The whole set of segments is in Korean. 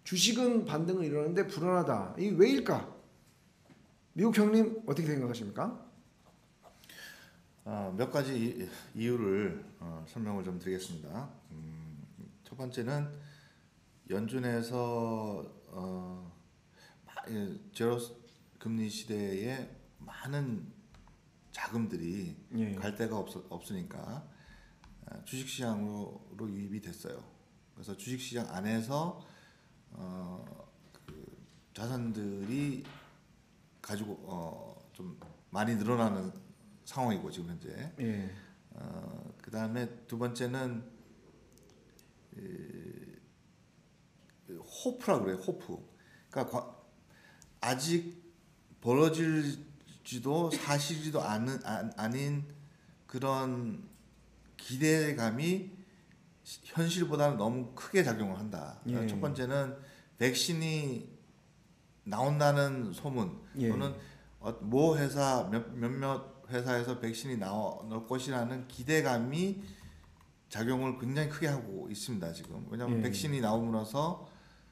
주식은 반등을 이루는데 불안하다. 이 왜일까? 미국 형님 어떻게 생각하십니까? 몇 가지 이유를 설명을 좀 드리겠습니다. 첫 번째는 연준에서 제로 금리 시대에 많은 자금들이 예. 갈 데가 없으니까 주식시장으로 유입이 됐어요. 그래서 주식시장 안에서 그 자산들이 가지고 좀 많이 늘어나는 상황이고 지금 현재. 예. 그 다음에 두 번째는 호프라 그래요. 호프. 그러니까 아직 벌어질지도 사실지도 아닌 그런 기대감이 현실보다는 너무 크게 작용을 한다. 예. 첫 번째는 백신이 나온다는 소문 예. 또는 모 회사 몇몇 회사에서 백신이 나올 것이라는 기대감이 작용을 굉장히 크게 하고 있습니다. 지금 왜냐하면 예. 백신이 나옴으로써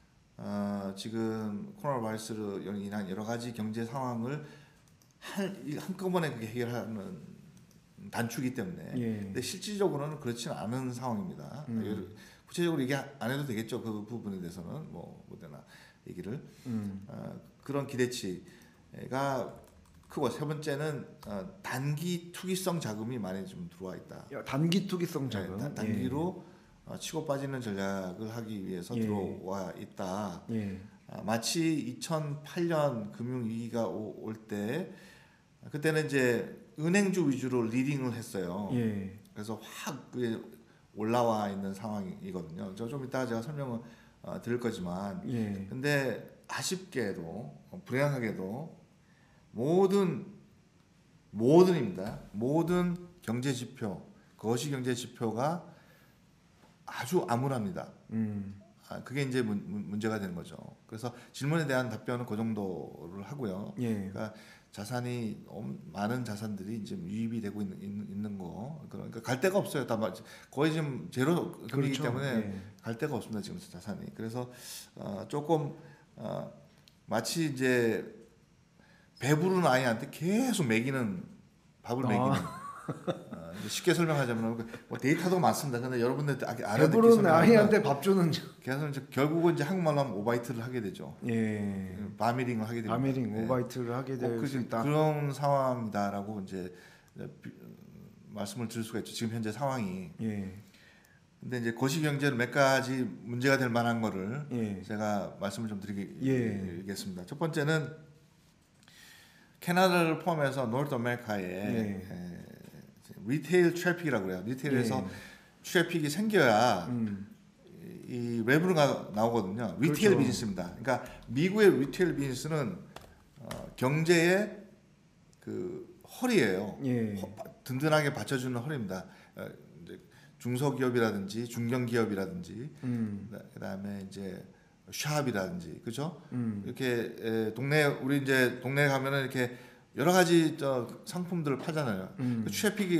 지금 코로나 바이러스로 인한 여러 가지 경제 상황을 한꺼번에 그게 해결하는 단추이기 때문에. 예. 근데 실질적으로는 그렇지는 않은 상황입니다. 구체적으로 얘기 안 해도 되겠죠. 그 부분에 대해서는 뭐되나 얘기를. 그런 기대치가 크고 세 번째는 단기 투기성 자금이 많이 좀 들어와 있다. 단기 투기성 자금. 네, 단기로 치고 빠지는 전략을 하기 위해서 예. 들어와 있다. 예. 마치 2008년 금융위기가 올 때 그때는 이제 은행주 위주로 리딩을 했어요. 예. 그래서 확 올라와 있는 상황이거든요. 좀 이따가 제가 설명을 드릴 거지만 예. 근데 아쉽게도 불행하게도 모든입니다. 모든 경제 지표, 거시 경제 지표가 아주 암울합니다. 그게 이제 문제가 되는 거죠. 그래서 질문에 대한 답변은 그 정도를 하고요. 예. 그러니까 자산이 많은 자산들이 이제 유입이 되고 있는 거. 그러니까 갈 데가 없어요. 다 거의 지금 제로 금리이기 그렇죠. 때문에 예. 갈 데가 없습니다. 지금 자산이. 그래서 조금 마치 이제 배부른 아이한테 계속 먹이는 밥을 먹이는. 쉽게 설명하자면 뭐 데이터도 많습니다. 근데 여러분들 배부른 아이한테 밥 주는. 그래서 이제 결국은 이제 한국말로 하면 오바이트를 하게 되죠. 예. 바미링을 하게 됩니다. 바미링 오바이트를 하게 될 수 있다. 그런 상황이다라고 이제 말씀을 드릴 수가 있죠. 지금 현재 상황이. 예. 근데 이제 거시 경제는 몇 가지 문제가 될 만한 거를 예. 제가 말씀을 좀 예. 드리겠습니다. 첫 번째는 캐나다를 포함해서 노르트 아메리카에 리테일 트래픽이라고 그래요. 리테일에서 트래픽이 생겨야 이 레브가 나오거든요. 리테일 그렇죠. 비즈니스입니다. 그러니까 미국의 리테일 비즈니스는 경제의 그 허리예요. 예. 든든하게 받쳐주는 허리입니다. 중소기업이라든지 중견기업이라든지 그다음에 이제 샵이라든지 그죠? 이렇게 우리 이제 동네 가면은 이렇게 여러 가지 상품들을 팔잖아요. 그 트래픽이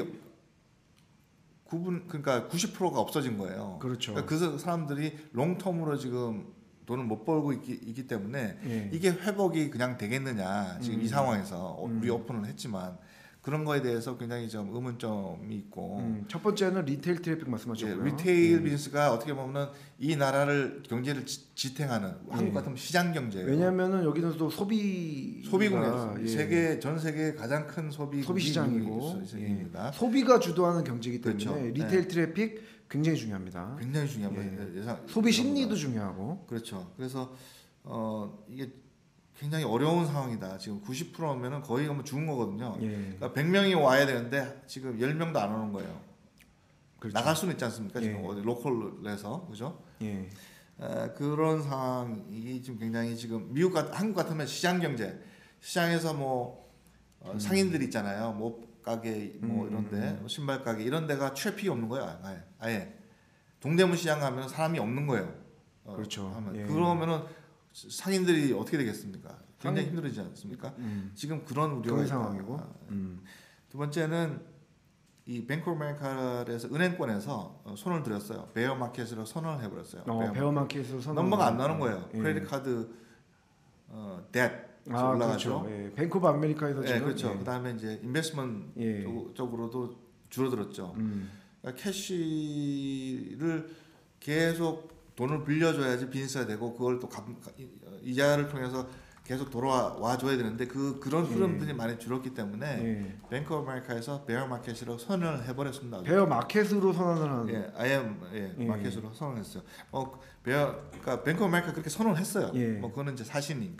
그러니까 90%가 없어진 거예요. 그렇죠. 그러니까 그 사람들이 롱텀으로 지금 돈을 못 벌고 있기 때문에 예. 이게 회복이 그냥 되겠느냐 지금 이 상황에서 리오픈을 했지만 그런 거에 대해서 굉장히 좀 의문점이 있고 첫 번째는 리테일 트래픽 말씀하셨고요. 리테일 비즈니스가 어떻게 보면 이 나라를 경제를 지탱하는 한국 같으면 시장 경제예요. 왜냐하면은 여기는 또 소비가 전 세계 가장 큰 소비 시장이고 시장입니다. 소비가 주도하는 경제이기 때문에 그렇죠. 리테일 트래픽 굉장히 중요합니다. 굉장히 중요합니다. 소비 심리도 중요하고. 그렇죠. 그래서 이게 굉장히 어려운 상황이다. 지금 90%면은 거의 죽은 거거든요. 그러니까 100명이 와야 되는데 지금 10명도 안 오는 거예요. 그렇죠. 나갈 수는 있지 않습니까? 지금 어디 로컬에서 그죠? 예. 그런 상황이 지금 굉장히 지금 한국 같으면 시장 경제, 시장에서 뭐 상인들 있잖아요. 뭐 가게 뭐 이런데 신발 가게 이런 데가 트래픽이 없는 거예요. 아예 동대문 시장 가면 사람이 없는 거예요. 그렇죠. 그러면은 상인들이 어떻게 되겠습니까? 굉장히 힘들어지지 않습니까? 지금 그런 우려가 그런 있다. 상황이고. 두 번째는 이 뱅크 오브 아메리카에서 은행권에서 손을 들었어요. 베어 마켓으로 선언을 해버렸어요. 베어 마켓으로 선언. 넘버가 안 나는 거예요. 크레딧 카드 뎃 올라가죠. 그렇죠. 예. 뱅크 오브 아메리카에서 지금. 그렇죠. 그다음에 이제 인베스트먼트 쪽으로도 줄어들었죠. 그러니까 캐시를 계속 돈을 빌려줘야지 비즈니스가 되고 그걸 또 이자를 통해서 계속 돌아와 줘야 되는데 그런 흐름들이 많이 줄었기 때문에 뱅크 오브 아메리카에서 베어 마켓으로 선언을 해버렸습니다. 베어 마켓으로 선언을 하는. 마켓으로 선언했어요. 그러니까 뱅크 오브 아메리카 그렇게 선언을 했어요. 뭐 그거는 이제 사실이니까.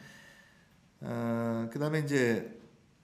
그다음에 이제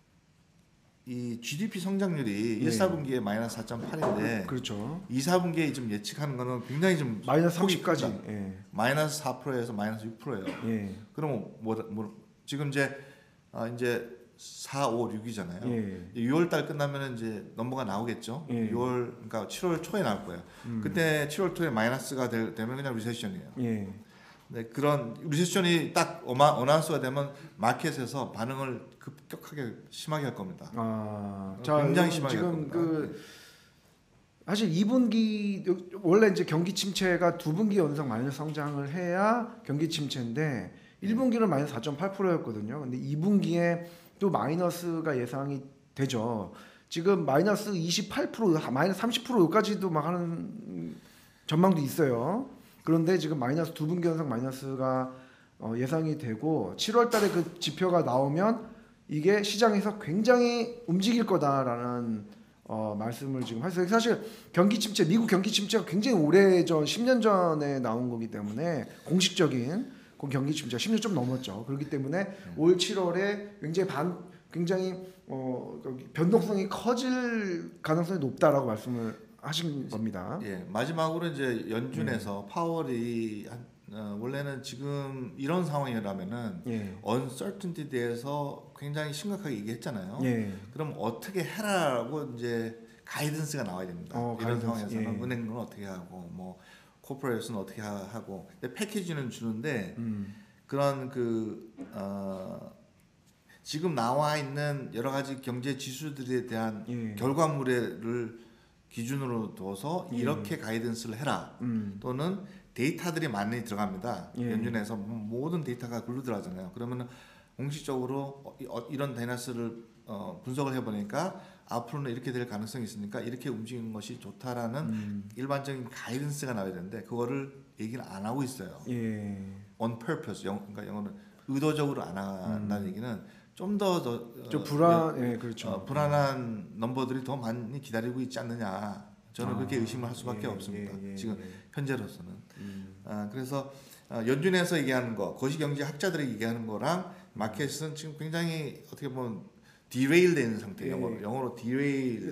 이 GDP 성장률이 1, 4분기에 마이너스 4.8인데 그렇죠. 2, 4분기에 좀 예측하는 거는 굉장히 좀 마이너스 30까지. 마이너스 4%에서 마이너스 6%예요. 그럼 뭐 지금 이제 4, 5, 6이잖아요. 6월 달 끝나면은 이제 넘버가 나오겠죠. 6월 그러니까 7월 초에 나올 거예요. 그때 7월 초에 마이너스가 되면 그냥 리세션이에요. 네, 그런 리세션이 딱 어나운스가 되면 마켓에서 반응을 급격하게 심하게 할 겁니다. 굉장히 심하게 지금 할 겁니다. 사실 2분기 원래 이제 경기 침체가 2분기 연속 마이너스 성장을 해야 경기 침체인데 1분기는 마이너스 4.8%였거든요. 근데 2분기에 또 마이너스가 예상이 되죠. 지금 마이너스 28%, 마이너스 30% 여기까지도 막 하는 전망도 있어요. 그런데 지금 마이너스 2분기 연속 마이너스가 예상이 되고 7월 달에 그 지표가 나오면 이게 시장에서 굉장히 움직일 거다라는 말씀을 지금 하셨어요. 사실 경기 침체, 미국 경기 침체가 굉장히 오래전 10년 전에 나온 거기 때문에 공식적인 경기 침체가 10년 좀 넘었죠. 그렇기 때문에 올 7월에 굉장히 변동성이 커질 가능성이 높다라고 말씀을 하신 겁니다. 마지막으로 이제 연준에서 파월이 원래는 지금 이런 상황이라면은 uncertainty에 대해서 굉장히 심각하게 얘기했잖아요. 그럼 어떻게 해라라고 이제 가이던스가 나와야 됩니다. 이런 상황에서는 은행은 어떻게 하고 뭐 코퍼레이션은 어떻게 하고 근데 패키지는 주는데 그런 지금 나와 있는 여러 가지 경제 지수들에 대한 결과물을 기준으로 둬서 이렇게 가이던스를 해라 또는 데이터들이 많이 들어갑니다. 연준에서 모든 데이터가 글로 들어가잖아요. 그러면 공식적으로 이런 다이너스를 분석을 해보니까 앞으로는 이렇게 될 가능성이 있으니까 이렇게 움직이는 것이 좋다라는 일반적인 가이던스가 나와야 되는데 그거를 얘기를 안 하고 있어요. On purpose, 그러니까 영어는 의도적으로 안 한다는 얘기는 좀 그렇죠. 불안한 넘버들이 더 많이 기다리고 있지 않느냐. 저는 그렇게 의심을 할 수밖에 없습니다. 지금 현재로서는. 그래서 연준에서 얘기하는 거, 거시경제 학자들이 얘기하는 거랑 마켓은 지금 굉장히 어떻게 보면 디레일 되는 상태예요. 영어로 디레일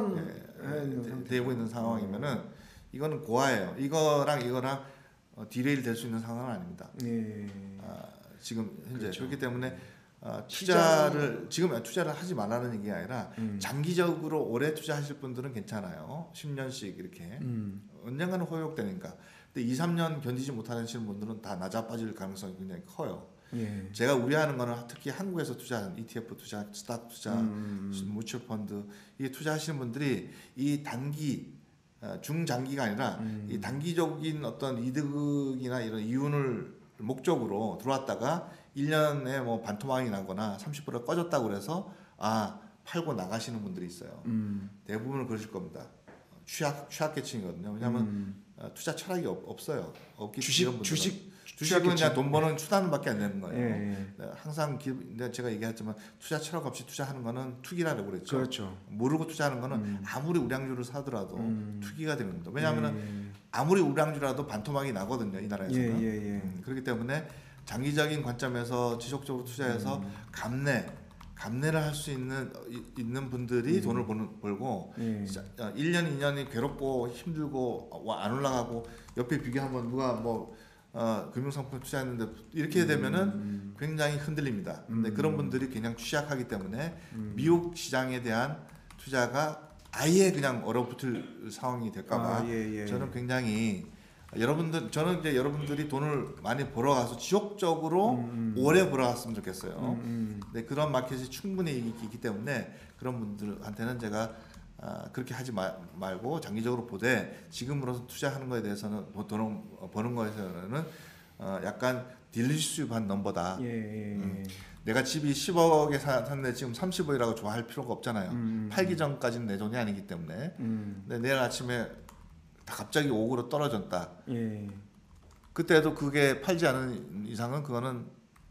되고 있는 상황이면은 이거는 고아예요. 이거랑 디레일 될 수 있는 상황은 아닙니다. 지금 현재 그렇죠. 그렇기 때문에 투자를 하지 말라는 얘기가 아니라 장기적으로 오래 투자하실 분들은 괜찮아요. 10년씩 이렇게 언젠가는 호역되니까. 근데 2, 3년 견디지 못하시는 분들은 다 낮아빠질 가능성이 굉장히 커요. 제가 우려하는 거는 특히 한국에서 투자하는 ETF 투자, 스탁 투자, 뮤추얼 펀드 이게 투자하시는 분들이 이 단기 중장기가 아니라 이 단기적인 어떤 이득이나 이런 이윤을 목적으로 들어왔다가 1년에 뭐 반토막이 나거나 30% 꺼졌다고 그래서 팔고 나가시는 분들이 있어요. 대부분은 그러실 겁니다. 취약계층이거든요. 왜냐하면 투자 철학이 없어요. 주식은 그냥 돈 버는 수단밖에 안 되는 거예요. 항상 제가 얘기했지만 투자 철학 없이 투자하는 거는 투기라고 그랬죠. 그렇죠. 모르고 투자하는 거는 아무리 우량주를 사더라도 투기가 되는 겁니다. 왜냐하면 아무리 우량주라도 반토막이 나거든요. 이 나라에서는. 그렇기 때문에 장기적인 관점에서 지속적으로 투자해서 감내를 할 수 있는 분들이 돈을 벌고 1년, 2년이 괴롭고 힘들고 안 올라가고 옆에 비교하면 누가 뭐 금융상품 투자했는데 이렇게 되면은 굉장히 흔들립니다. 근데 그런 분들이 그냥 취약하기 때문에 미국 시장에 대한 투자가 아예 그냥 얼어붙을 상황이 될까봐 저는 굉장히 저는 이제 여러분들이 돈을 많이 벌어가서 지속적으로 오래 벌어갔으면 좋겠어요. 근데 그런 마켓이 충분히 있기 때문에 그런 분들한테는 제가 그렇게 하지 말고 장기적으로 보되 지금으로서 투자하는 거에 대해서는 돈 버는 거에서는 약간 딜리슈브한 넘버다. 내가 집이 10억에 샀는데 지금 30억이라고 좋아할 필요가 없잖아요. 팔기 전까지는 내 돈이 아니기 때문에. 근데 내일 아침에 다 갑자기 5억으로 떨어졌다. 그때도 그게 팔지 않은 이상은 그거는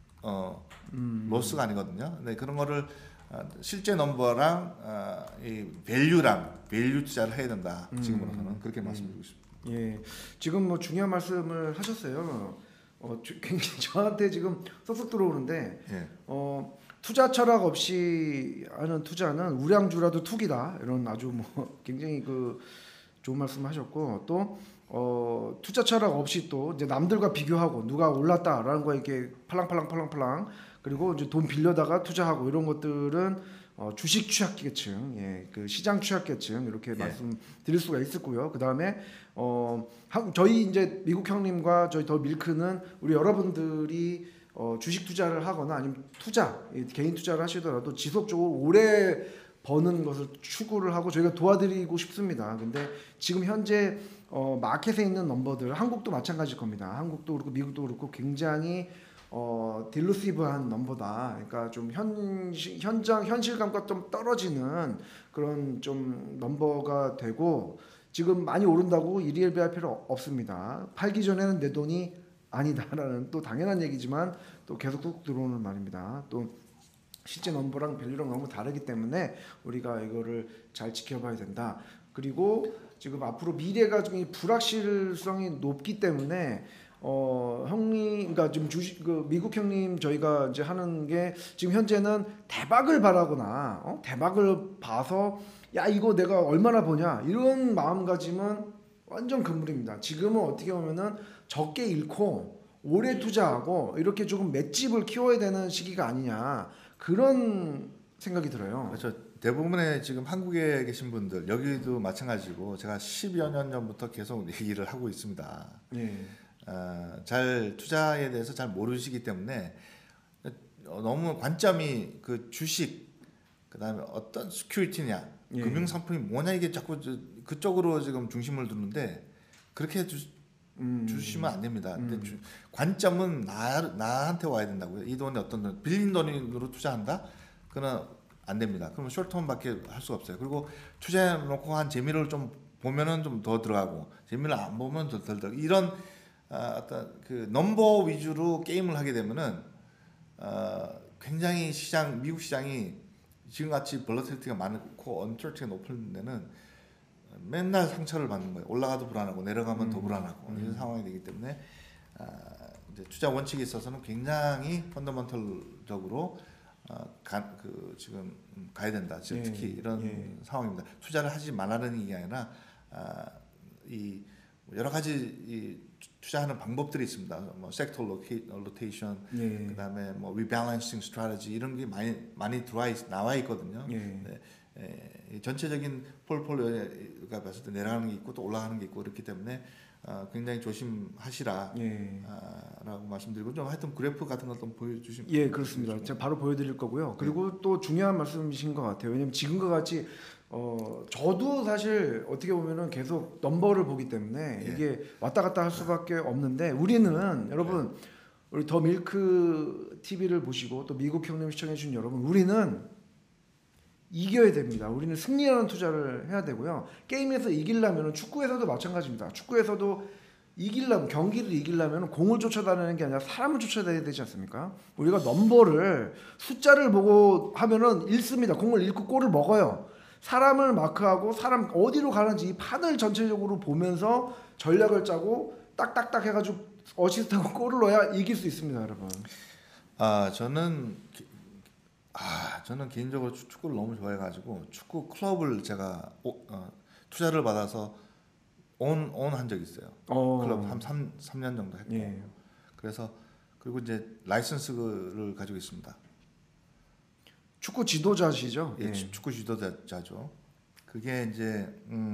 로스가 아니거든요. 근데 그런 거를 실제 넘버랑 이 밸류 투자를 해야 된다. 지금으로서는 그렇게 말씀드리고 싶습니다. 예, 지금 뭐 중요한 말씀을 하셨어요. 굉장히 저한테 지금 쏙쏙 들어오는데 투자 철학 없이 하는 투자는 우량주라도 투기다. 이런 아주 뭐 굉장히 그 좋은 말씀하셨고 또 투자 철학 없이 또 이제 남들과 비교하고 누가 올랐다라는 거 이렇게 팔랑팔랑 그리고 이제 돈 빌려다가 투자하고 이런 것들은 주식 취약계층, 그 시장 취약계층 이렇게 말씀드릴 수가 있었고요. 그 다음에 저희 이제 미국 형님과 저희 더 밀크는 우리 여러분들이 주식 투자를 하거나 아니면 개인 투자를 하시더라도 지속적으로 오래 버는 것을 추구를 하고 저희가 도와드리고 싶습니다. 근데 지금 현재 마켓에 있는 넘버들, 한국도 마찬가지일 겁니다. 한국도 그렇고 미국도 그렇고 굉장히 딜루시브한 넘버다. 그러니까 좀 현실감과 좀 떨어지는 그런 좀 넘버가 되고 지금 많이 오른다고 이리엘비할 필요 없습니다. 팔기 전에는 내 돈이 아니다라는 또 당연한 얘기지만 또 계속 뚝 들어오는 말입니다. 또 실제 넘버랑 밸류랑 너무 다르기 때문에 우리가 이거를 잘 지켜봐야 된다. 그리고 지금 앞으로 미래가 좀 불확실성이 높기 때문에 형님, 그러니까 지금 미국 형님 저희가 이제 하는 게 지금 현재는 대박을 바라거나 대박을 봐서 야 이거 내가 얼마나 버냐 이런 마음가짐은 완전 금물입니다. 지금은 어떻게 보면은 적게 잃고 오래 투자하고 이렇게 조금 맷집을 키워야 되는 시기가 아니냐 그런 생각이 들어요. 그렇죠. 대부분의 지금 한국에 계신 분들 여기도 마찬가지고 제가 10여 년 전부터 계속 얘기를 하고 있습니다. 잘 투자에 대해서 잘 모르시기 때문에 너무 관점이 그 주식 그다음에 어떤 스큐리티냐 금융 상품이 뭐냐 이게 자꾸 그쪽으로 지금 중심을 두는데 그렇게 주시면 안 됩니다. 근데 관점은 나한테 와야 된다고요. 이 돈이 어떤 돈 빌린 돈으로 투자한다? 그는 안 됩니다. 그러면 숏텀밖에 할 수가 없어요. 그리고 투자해 놓고 한 재미를 좀 보면은 좀 더 들어가고 재미를 안 보면 더 덜 들어가고 이런 어떤 그 넘버 위주로 게임을 하게 되면은 굉장히 미국 시장이 지금같이 볼러틸리티가 많고 언처티가 높은 데는 맨날 상처를 받는 거예요. 올라가도 불안하고 내려가면 더 불안하고 이런 상황이 되기 때문에 이제 투자 원칙에 있어서는 굉장히 펀더먼털적으로 지금 가야 된다. 지금 특히 이런 상황입니다. 투자를 하지 말라는 게 아니라 이 여러 가지 투자하는 방법들이 있습니다. 뭐 섹터 로테이션, 그다음에 뭐 리밸런싱 스트래티지 이런 게 많이 나와 있거든요. 전체적인 폴폴리오가 봤을 때 내려가는 게 있고 또 올라가는 게 있고 그렇기 때문에 굉장히 조심하시라라고 말씀드리고 좀 하여튼 그래프 같은 걸 좀 보여주시면 그렇습니다. 제가 바로 보여드릴 거고요. 그리고 또 중요한 말씀이신 것 같아요. 왜냐면 지금과 같이 저도 사실 어떻게 보면은 계속 넘버를 보기 때문에 이게 왔다 갔다 할 수밖에 없는데 우리는 여러분 우리 더 밀크 TV를 보시고 또 미국 형님 시청해 주신 여러분 우리는 이겨야 됩니다. 우리는 승리하는 투자를 해야 되고요. 게임에서 이기려면 축구에서도 마찬가지입니다. 축구에서도 경기를 이기려면 공을 쫓아다니는 게 아니라 사람을 쫓아다녀야 되지 않습니까? 우리가 넘버를 숫자를 보고 하면은 읽습니다. 공을 읽고 골을 먹어요. 사람을 마크하고 사람 어디로 가는지 이 판을 전체적으로 보면서 전략을 짜고 딱딱딱 해가지고 어시스트하고 골을 넣어야 이길 수 있습니다, 여러분. 저는 개인적으로 축구를 너무 좋아해가지고 축구 클럽을 제가 투자를 받아서 한 적이 있어요. 클럽 한 3년 정도 했고 그래서 그리고 이제 라이선스를 가지고 있습니다. 축구 지도자시죠? 축구 지도자죠. 그게 이제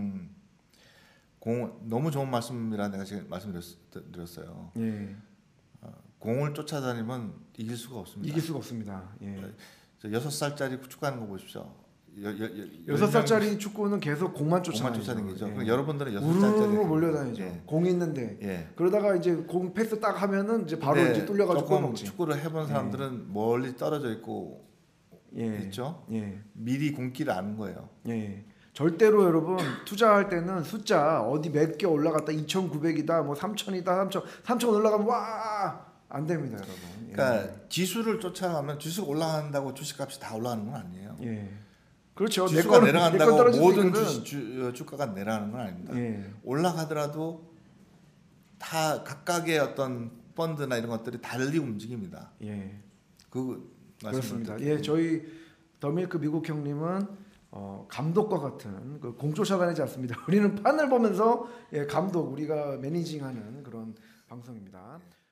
너무 좋은 말씀이라 내가 지금 말씀드렸어요. 공을 쫓아다니면 이길 수가 없습니다. 이길 수가 없습니다. 6살짜리 축구하는 거 보십시오. 6살짜리 축구는 계속 공만 쫓아다니죠. 예. 여러분들은 우르르 6살짜리 몰려다니죠. 예. 공 있는데 예. 그러다가 이제 공 패스 딱 하면은 이제 바로 이제 뚫려가지고 골 조금 먹지. 축구를 해본 사람들은 멀리 떨어져 있고 있죠. 예. 미리 공기를 아는 거예요. 예. 절대로 여러분 투자할 때는 숫자 어디 몇 개 올라갔다 2,900이다 뭐 3,000이다 3,000 올라가면 와 안 됩니다 여러분. 예. 그러니까 지수를 쫓아가면 지수가 올라간다고 주식값이 다 올라가는 건 아니에요. 예. 그렇죠. 지수가 내려간다고 모든 때는... 주가가 내려가는 건 아닙니다. 예. 올라가더라도 다 각각의 어떤 펀드나 이런 것들이 달리 움직입니다. 예. 그렇습니다. 예, 저희 더밀크 미국 형님은 감독과 같은 그 공조차단하지 않습니다. 우리는 판을 보면서 감독 우리가 매니징하는 그런 방송입니다.